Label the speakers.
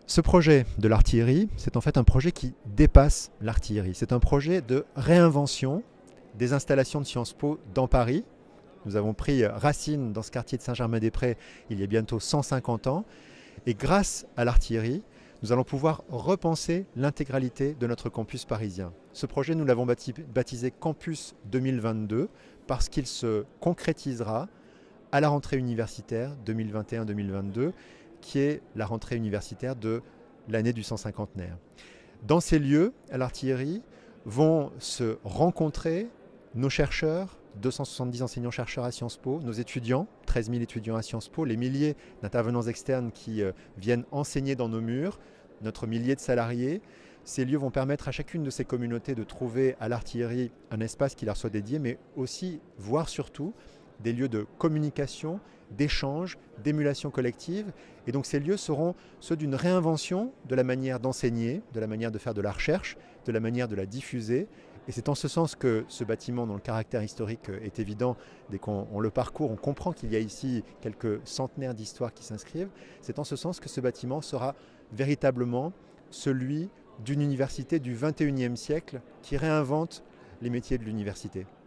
Speaker 1: Ce projet de l'artillerie, c'est en fait un projet qui dépasse l'artillerie. C'est un projet de réinvention des installations de Sciences Po dans Paris. Nous avons pris racine dans ce quartier de Saint-Germain-des-Prés il y a bientôt 150 ans. Et grâce à l'artillerie, nous allons pouvoir repenser l'intégralité de notre campus parisien. Ce projet, nous l'avons baptisé Campus 2022 parce qu'il se concrétisera à la rentrée universitaire 2021-2022, qui est la rentrée universitaire de l'année du 150aire. Dans ces lieux, à l'artillerie, vont se rencontrer nos chercheurs, 270 enseignants-chercheurs à Sciences Po, nos étudiants, 13 000 étudiants à Sciences Po, les milliers d'intervenants externes qui viennent enseigner dans nos murs, notre millier de salariés. Ces lieux vont permettre à chacune de ces communautés de trouver à l'artillerie un espace qui leur soit dédié, mais aussi, voire surtout, des lieux de communication, d'échange, d'émulation collective. Et donc ces lieux seront ceux d'une réinvention de la manière d'enseigner, de la manière de faire de la recherche, de la manière de la diffuser. Et c'est en ce sens que ce bâtiment, dont le caractère historique est évident, dès qu'on le parcourt, on comprend qu'il y a ici quelques centenaires d'histoires qui s'inscrivent. C'est en ce sens que ce bâtiment sera véritablement celui d'une université du XXIe siècle qui réinvente les métiers de l'université.